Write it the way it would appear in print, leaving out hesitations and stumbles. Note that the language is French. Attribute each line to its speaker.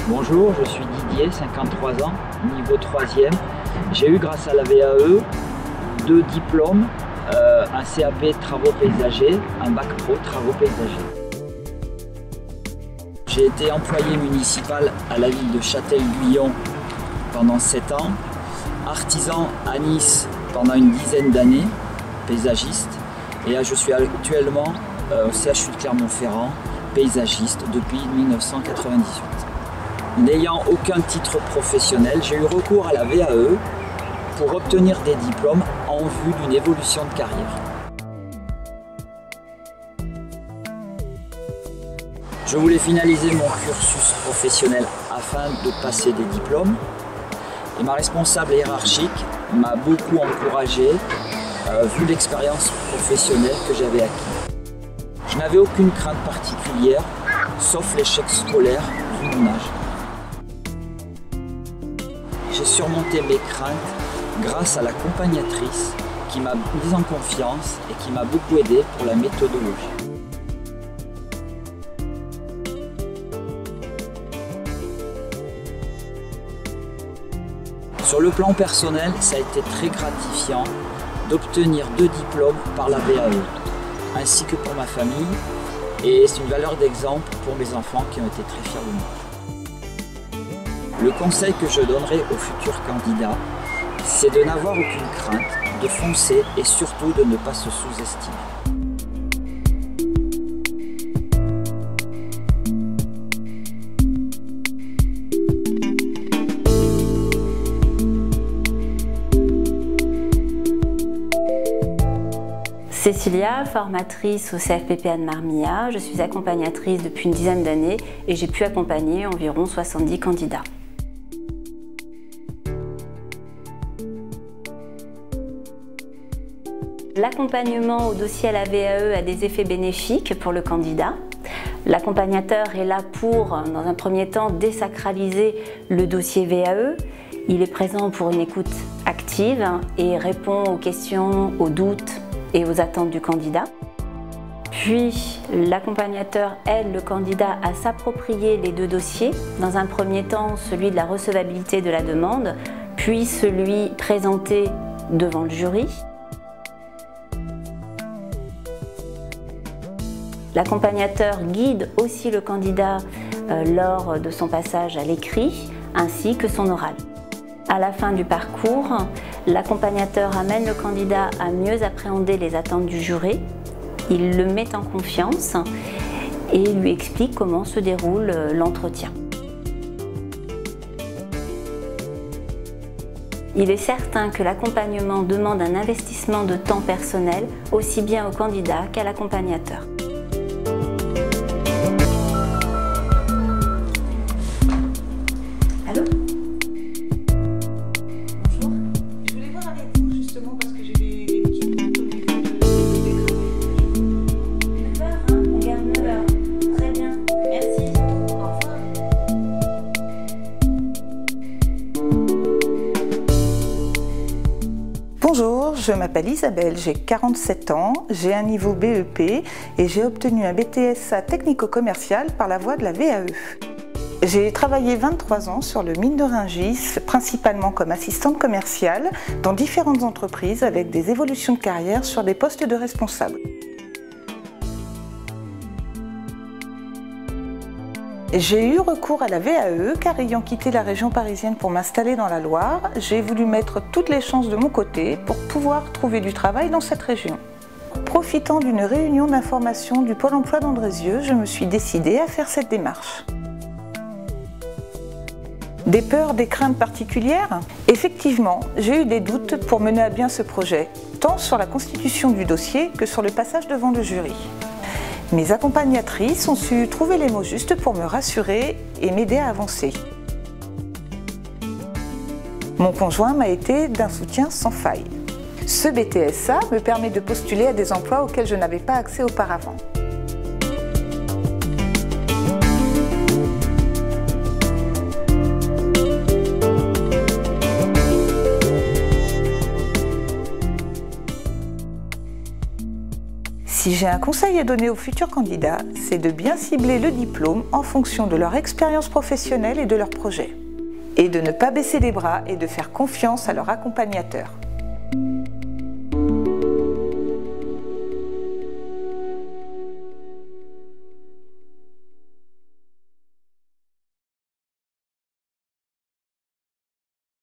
Speaker 1: Bonjour, je suis Didier, 53 ans, niveau 3e. J'ai eu grâce à la VAE 2 diplômes, un CAP travaux paysagers, un bac pro travaux paysagers. J'ai été employé municipal à la ville de Châtel-Guyon pendant 7 ans, artisan à Nice pendant une dizaine d'années, paysagiste, et là je suis actuellement au CHU de Clermont-Ferrand, paysagiste depuis 1998. N'ayant aucun titre professionnel, j'ai eu recours à la VAE pour obtenir des diplômes en vue d'une évolution de carrière. Je voulais finaliser mon cursus professionnel afin de passer des diplômes et ma responsable hiérarchique m'a beaucoup encouragé vu l'expérience professionnelle que j'avais acquise. Je n'avais aucune crainte particulière sauf l'échec scolaire vu mon âge. J'ai surmonté mes craintes grâce à l'accompagnatrice qui m'a mise en confiance et qui m'a beaucoup aidé pour la méthodologie. Sur le plan personnel, ça a été très gratifiant d'obtenir 2 diplômes par la VAE, ainsi que pour ma famille, et c'est une valeur d'exemple pour mes enfants qui ont été très fiers de moi. Le conseil que je donnerai aux futurs candidats, c'est de n'avoir aucune crainte, de foncer et surtout de ne pas se sous-estimer.
Speaker 2: Cécilia, formatrice au CFPP Anne-Marmilla, je suis accompagnatrice depuis une dizaine d'années et j'ai pu accompagner environ 70 candidats. L'accompagnement au dossier à la VAE a des effets bénéfiques pour le candidat. L'accompagnateur est là pour, dans un premier temps, désacraliser le dossier VAE. Il est présent pour une écoute active et répond aux questions, aux doutes et aux attentes du candidat. Puis, l'accompagnateur aide le candidat à s'approprier les 2 dossiers. Dans un premier temps, celui de la recevabilité de la demande, puis celui présenté devant le jury. L'accompagnateur guide aussi le candidat lors de son passage à l'écrit, ainsi que son oral. À la fin du parcours, l'accompagnateur amène le candidat à mieux appréhender les attentes du jury. Il le met en confiance et lui explique comment se déroule l'entretien. Il est certain que l'accompagnement demande un investissement de temps personnel, aussi bien au candidat qu'à l'accompagnateur. Allô ?
Speaker 3: Bonjour. Je voulais voir avec vous justement parce que j'ai des petites notes au niveau de
Speaker 2: 9h, hein ? On garde 9h. Très bien. Merci.
Speaker 3: Au revoir.
Speaker 4: Bonjour, je m'appelle Isabelle, j'ai 47 ans, j'ai un niveau BEP et j'ai obtenu un BTSA technico-commercial par la voie de la VAE. J'ai travaillé 23 ans sur le mine de Rungis, principalement comme assistante commerciale dans différentes entreprises avec des évolutions de carrière sur des postes de responsable. J'ai eu recours à la VAE car ayant quitté la région parisienne pour m'installer dans la Loire, j'ai voulu mettre toutes les chances de mon côté pour pouvoir trouver du travail dans cette région. Profitant d'une réunion d'information du Pôle emploi d'Andrézieux, je me suis décidée à faire cette démarche. Des peurs, des craintes particulières? Effectivement, j'ai eu des doutes pour mener à bien ce projet, tant sur la constitution du dossier que sur le passage devant le jury. Mes accompagnatrices ont su trouver les mots justes pour me rassurer et m'aider à avancer. Mon conjoint m'a été d'un soutien sans faille. Ce BTSA me permet de postuler à des emplois auxquels je n'avais pas accès auparavant. Si j'ai un conseil à donner aux futurs candidats, c'est de bien cibler le diplôme en fonction de leur expérience professionnelle et de leur projet. Et de ne pas baisser les bras et de faire confiance à leur accompagnateur.